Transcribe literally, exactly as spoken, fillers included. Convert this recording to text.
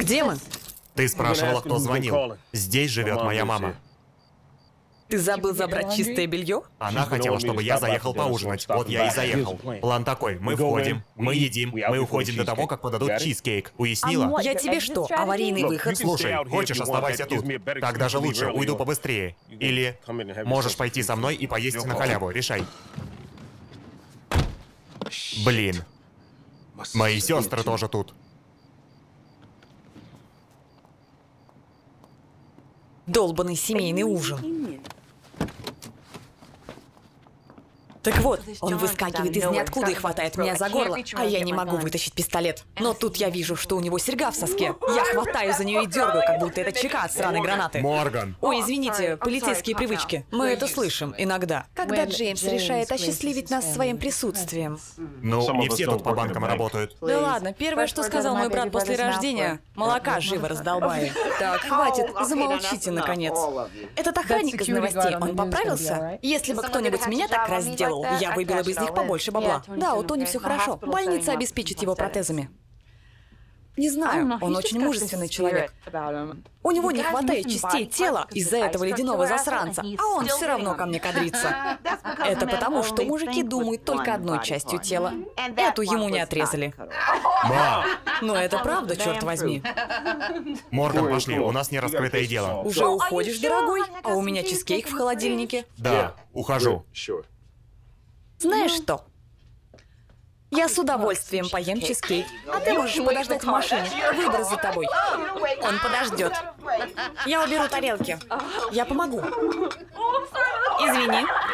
Где мы? Ты спрашивала, кто звонил. Здесь живет моя мама. Ты забыл забрать чистое белье? Она хотела, чтобы я заехал поужинать. Вот я и заехал. План такой. Мы входим, мы едим, мы уходим до того, как подадут чизкейк. Уяснила? Я тебе что, аварийный выход? Слушай, хочешь, оставайся тут. Так даже лучше, уйду побыстрее. Или можешь пойти со мной и поесть на халяву. Решай. Блин. Мои сестры тоже тут. Долбаный семейный ужин. Так вот, он выскакивает из ниоткуда и хватает меня за горло, а я не могу вытащить пистолет. Но тут я вижу, что у него серьга в соске. Я хватаю за нее и дергаю, как будто это чека от сраной гранаты. Морган! Ой, извините, полицейские привычки. Мы это слышим иногда. Когда Джеймс решает осчастливить нас своим присутствием. Ну, не все тут по банкам работают. Да ладно, первое, что сказал мой брат после рождения, молока живо раздолбай. Так, хватит, замолчите, наконец. Этот охранник из новостей, он поправился? Если бы кто-нибудь меня так разделал, я выбила бы из них побольше бабла. Да, у Тони все хорошо. Больница обеспечит его протезами. Не знаю, он очень мужественный человек. У него не хватает частей тела из-за этого ледяного засранца, а он все равно ко мне кадрится. Это потому, что мужики думают только одной частью тела. Эту ему не отрезали. Мам! Но это правда, черт возьми. Морган, пошли, у нас не раскрытое дело. Уже уходишь, дорогой? А у меня чизкейк в холодильнике. Да, ухожу. Знаешь что? Я с удовольствием поем чизкейк. А ты можешь подождать в машине. Выбор за тобой. Он подождет. Я уберу тарелки. Я помогу. Извини.